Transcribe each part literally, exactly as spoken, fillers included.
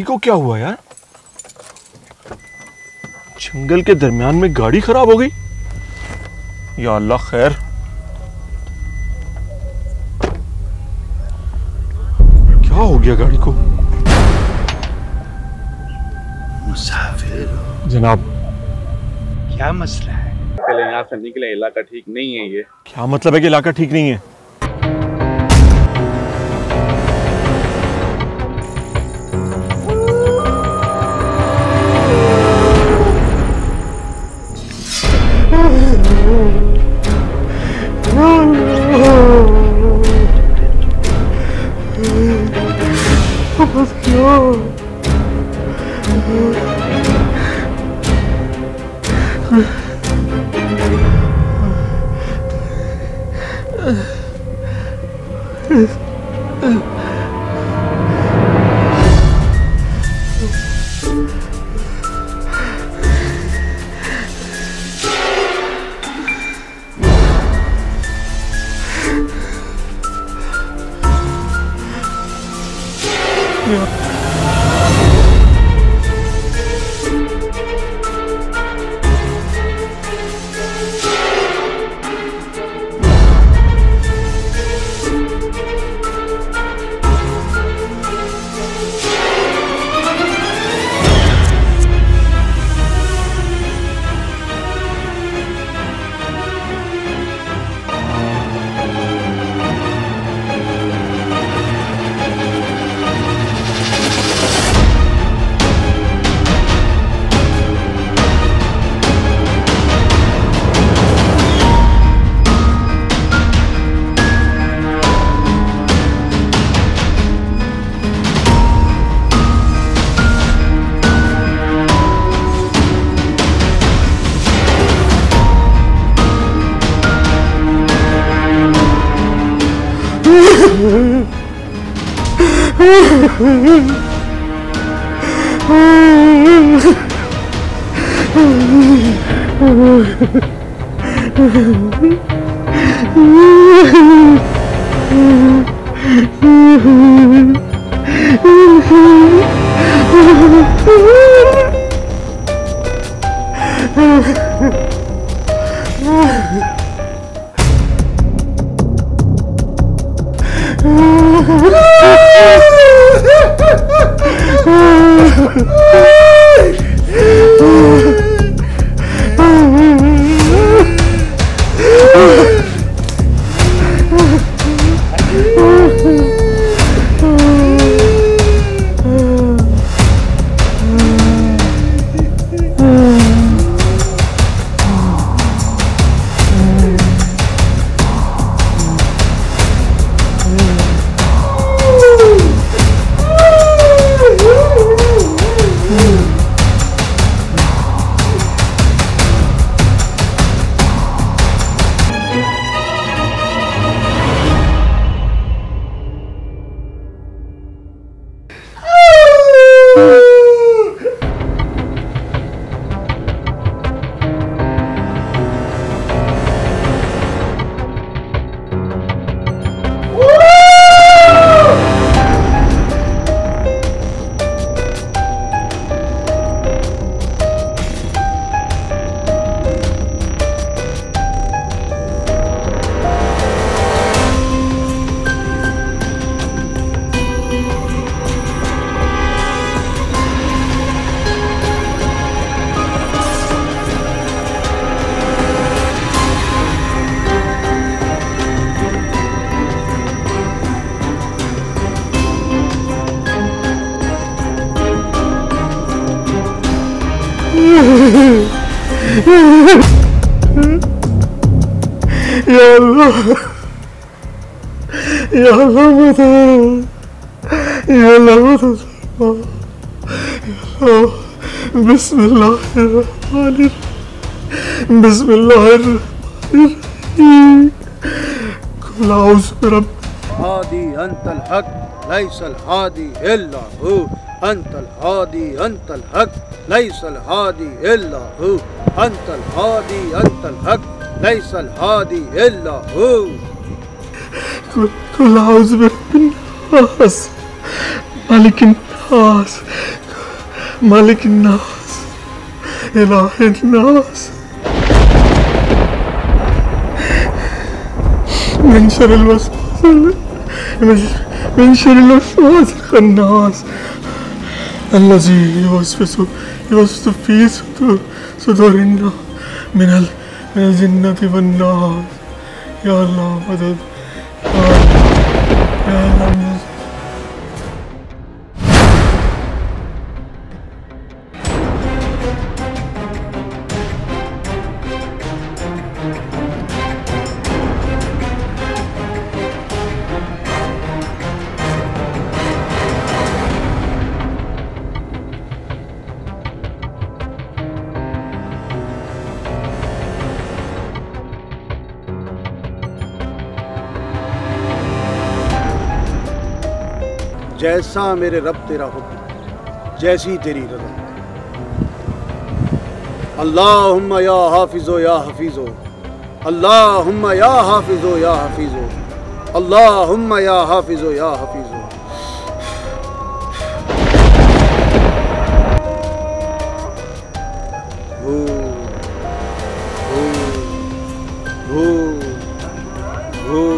को क्या हुआ यार? जंगल के दरमियान में गाड़ी खराब हो गई। या अल्लाह खैर। क्या हो गया गाड़ी को? मुसाफिर जनाब, क्या मसला है? पहले यहाँ से निकले, इलाका ठीक नहीं है ये। क्या मतलब है कि इलाका ठीक नहीं है? या अल्लाह, या अल्लाह मदद, या अल्लाह मदद, बिस्मिल्लाहिर्रहमानिर्रहीम, बिस्मिल्लाहिर्रहमानिर्रहीम, कुल औज़ु बिरब्बिल हादी अंतल हक लैसल हादी इल्ला हु, अंतल हादी अंतल हक लैसल हादी इल्ला हु, अंतल हादी अंतल हक लैसल हादी इल्ला हु। कुल औज़ु बिरब्बिन नास, مالك الناس مالك الناس إله الناس من شر الوسواس من شر الوسواس الخناس الذي يوسوس يوسوس في صدور صدورنا من ال من الجنة والناس يا الله مدد يا الله يا الله مدد. जैसा मेरे रब तेरा हुक्म जैसी तेरी रज़ा। अल्लाहुम्मा या हाफिज़ो या हफीज़ो अल्लाहुम्मा या हाफिज़ो या हफीज़ो अल्लाहुम्मा या हाफिज़ो या हफीज़ो। हो हो हो हो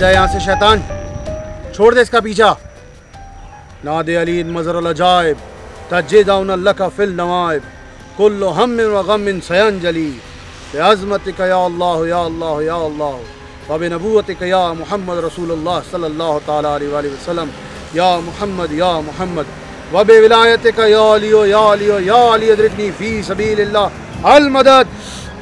जा यहाँ से शैतान, छोड़ दे इसका पीछा। नादे अली मज़र अजायब तज्जिदाउन लका फिल नवाइब कुल्लु हम्मिन व गम्मिन सयंजली बिअज़मतिका या अल्लाह या अल्लाह या अल्लाह व बिनबुव्वतिका या मुहम्मद रसूलुल्लाह सल्लल्लाहु तआला अलैहि वसल्लम या मुहम्मद या मुहम्मद व बिविलायतिका या अली या अली या अली अदरिकनी फी सबीलिल्लाह अल मदद।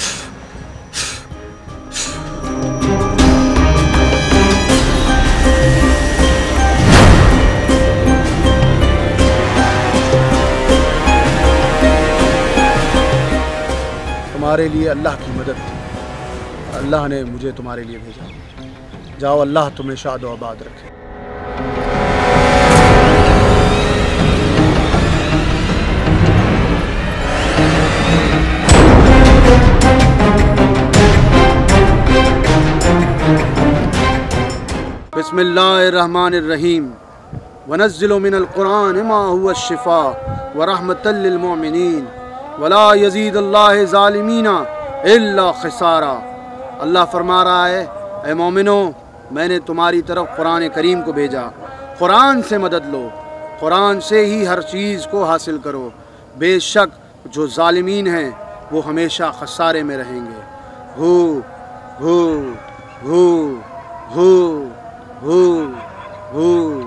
तुम्हारे लिए अल्लाह की मदद थी, अल्लाह ने मुझे तुम्हारे लिए भेजा। जाओ, अल्लाह तुम्हें शाद व आबाद रखे। बिस्मिल्लाहिर्रहमानिर्रहीम वनज़्ज़िलु मिनल क़ुरान मा हुवा शिफ़ा व रहमतल लिल मोमिनीन वला यज़ीदुल्लाहि ज़ालिमीना इल्ला ख़िसारा। अल्लाह फरमा रहा है, ए मोमिनो, मैंने तुम्हारी तरफ कुरान करीम को भेजा। कुरान से मदद लो, कुरान से ही हर चीज़ को हासिल करो। बेशक जो ज़ालिमीन हैं वो हमेशा खसारे में रहेंगे। हु हु हु हु हु हु